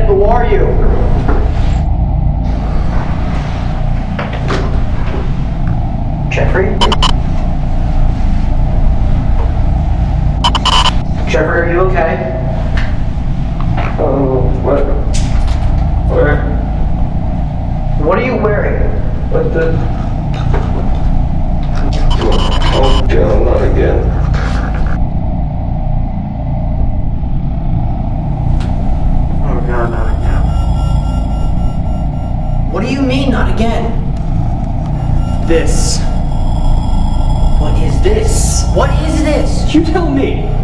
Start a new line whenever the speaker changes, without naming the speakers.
Who are you? Jeffrey? Jeffrey, are you okay?
Oh, what? Where?
What are you wearing?
What the? Oh, God, not again.
Oh God, not again. What do you mean, not again? This. What is this? What is this?
You tell me.